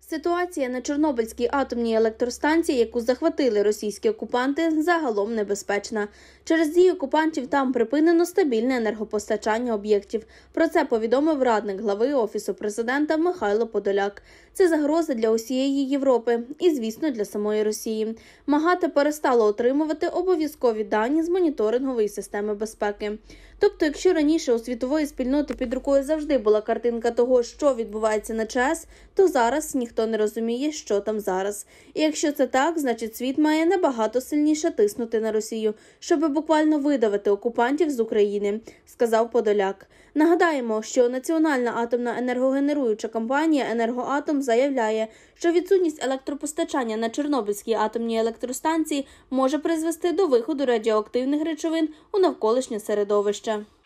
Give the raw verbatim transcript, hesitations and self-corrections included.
Ситуація на Чорнобильській атомній електростанції, яку захватили російські окупанти, загалом небезпечна. Через дії окупантів там припинено стабільне енергопостачання об'єктів. Про це повідомив радник глави Офісу президента Михайло Подоляк. Це загроза для усієї Європи і, звісно, для самої Росії. МАГАТЕ перестало отримувати обов'язкові дані з моніторингової системи безпеки. Тобто, якщо раніше у світової спільноти під рукою завжди була картинка того, що відбувається на ЧАЕС, то зараз ніхто не розуміє, що там зараз. І якщо це так, значить світ має набагато сильніше тиснути на Росію, щоб буквально видавити окупантів з України, сказав Подоляк. Нагадаємо, що Національна атомна енергогенеруюча компанія «Енергоатом» заявляє, що відсутність електропостачання на Чорнобильській атомній електростанції може призвести до виходу радіоактивних речовин у навколишнє середовище.